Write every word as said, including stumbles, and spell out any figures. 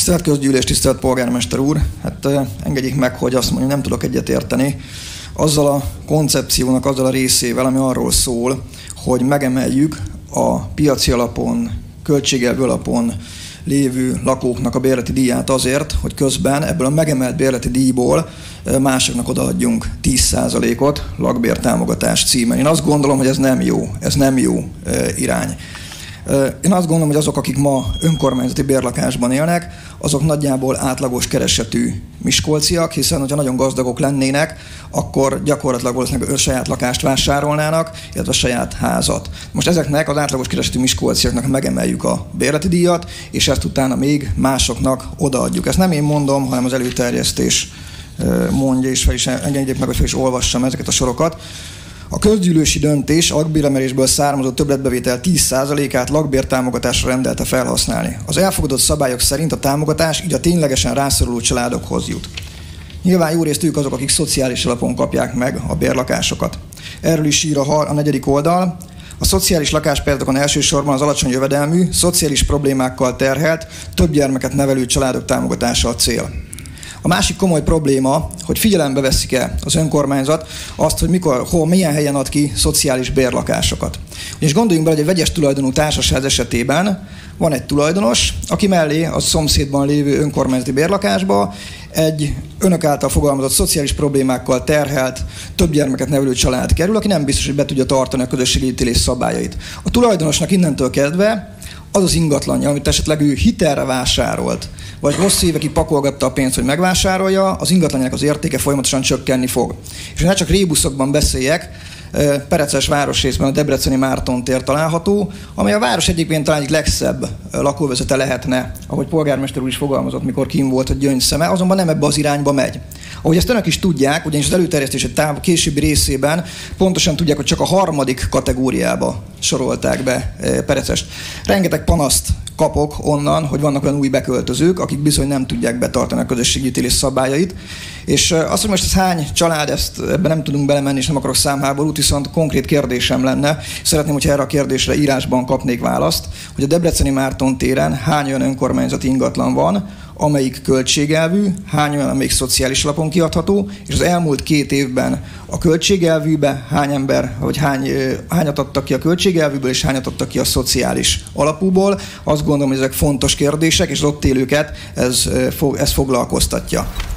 Tisztelt közgyűlés, tisztelt polgármester úr! Hát engedjék meg, hogy azt mondjam, nem tudok egyetérteni azzal a koncepciónak, azzal a részével, ami arról szól, hogy megemeljük a piaci alapon, költségelvű alapon lévő lakóknak a bérleti díját azért, hogy közben ebből a megemelt bérleti díjból másoknak odaadjunk tíz százalékot lakbértámogatás címen. Én azt gondolom, hogy ez nem jó, ez nem jó irány. Én azt gondolom, hogy azok, akik ma önkormányzati bérlakásban élnek, azok nagyjából átlagos keresetű miskolciak, hiszen hogyha nagyon gazdagok lennének, akkor gyakorlatilag valószínűleg a saját lakást vásárolnának, illetve a saját házat. Most ezeknek az átlagos keresetű miskolciaknak megemeljük a bérleti díjat, és ezt utána még másoknak odaadjuk. Ezt nem én mondom, hanem az előterjesztés mondja, és fel is engedjék meg, hogy fel is olvassam ezeket a sorokat. A közgyűlési döntés a lakbéremelésből származó többletbevétel tíz százalékát lakbértámogatásra rendelte felhasználni. Az elfogadott szabályok szerint a támogatás így a ténylegesen rászoruló családokhoz jut. Nyilván jó részt ők azok, akik szociális alapon kapják meg a bérlakásokat. Erről is ír a, a negyedik oldal. A szociális lakáspályázatokon elsősorban az alacsony jövedelmű, szociális problémákkal terhelt, több gyermeket nevelő családok támogatása a cél. A másik komoly probléma, hogy figyelembe veszik-e az önkormányzat azt, hogy mikor, hol, milyen helyen ad ki szociális bérlakásokat. És gondoljunk bele, hogy egy vegyes tulajdonú társaság esetében van egy tulajdonos, aki mellé a szomszédban lévő önkormányzati bérlakásba egy önök által fogalmazott szociális problémákkal terhelt, több gyermeket nevelő család kerül, aki nem biztos, hogy be tudja tartani a közösségi ítélés szabályait. A tulajdonosnak innentől kezdve az az ingatlanja, amit esetleg ő hitelre vásárolt, vagy hosszú évekig pakolgatta a pénzt, hogy megvásárolja, az ingatlanjának az értéke folyamatosan csökkenni fog. És ne csak rébuszokban beszéljek, Pereces városrészben a Debreceni Márton tér található, amely a város egyébként talán egyik legszebb lakóvezete lehetne, ahogy polgármester úr is fogalmazott, mikor kim volt a gyöngyszeme, azonban nem ebbe az irányba megy. Ahogy ezt önök is tudják, ugyanis az előterjesztés egy táv későbbi részében pontosan tudják, hogy csak a harmadik kategóriába sorolták be Perecest. Rengeteg panaszt kapok onnan, hogy vannak olyan új beköltözők, akik bizony nem tudják betartani a közösségi ítélés szabályait. És azt, hogy most ez hány család, ezt ebben nem tudunk belemenni, és nem akarok számháborút, viszont konkrét kérdésem lenne. Szeretném, hogyha erre a kérdésre írásban kapnék választ, hogy a Debreceni Márton téren hány olyan önkormányzati ingatlan van, amelyik költségelvű, hány olyan, amelyik szociális alapon kiadható, és az elmúlt két évben a költségelvűbe hány ember, vagy hány, hányat adtak ki a költségelvűből, és hányat adtak ki a szociális alapúból. Azt gondolom, hogy ezek fontos kérdések, és az ott élőket ez, ez foglalkoztatja.